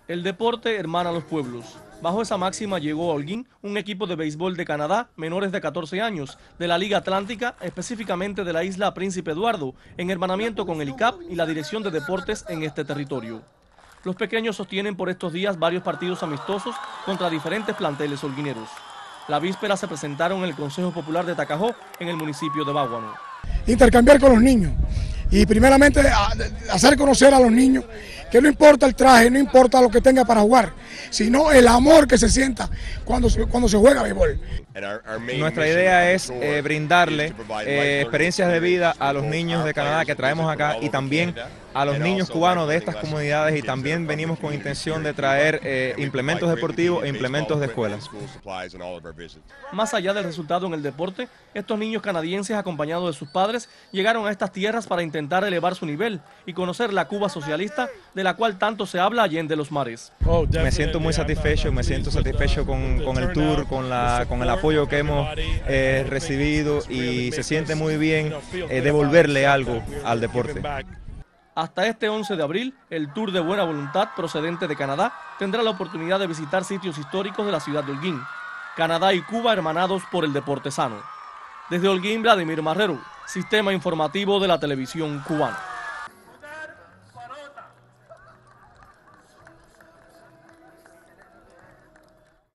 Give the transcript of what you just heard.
El deporte hermana a los pueblos. Bajo esa máxima llegó a Holguín un equipo de béisbol de Canadá, menores de 14 años, de la Liga Atlántica, específicamente de la isla Príncipe Eduardo, en hermanamiento con el ICAP y la Dirección de Deportes en este territorio. Los pequeños sostienen por estos días varios partidos amistosos contra diferentes planteles holguineros. La víspera se presentaron en el Consejo Popular de Tacajó, en el municipio de Báguano. Intercambiar con los niños y primeramente hacer conocer a los niños que no importa el traje, no importa lo que tenga para jugar, sino el amor que se sienta cuando se juega béisbol. Nuestra idea es brindarle experiencias de vida a los niños de Canadá que traemos acá y también a los niños cubanos de estas comunidades, y también venimos con intención de traer implementos deportivos e implementos de escuelas. Más allá del resultado en el deporte, estos niños canadienses acompañados de sus padres llegaron a estas tierras para intentar elevar su nivel y conocer la Cuba socialista de la cual tanto se habla allende los mares. Me siento muy satisfecho, con el tour, con el apoyo que hemos recibido, y se siente muy bien devolverle algo al deporte. Hasta este 11 de abril, el Tour de Buena Voluntad procedente de Canadá tendrá la oportunidad de visitar sitios históricos de la ciudad de Holguín. Canadá y Cuba hermanados por el deporte sano. Desde Holguín, Vladimir Marrero, Sistema Informativo de la Televisión Cubana.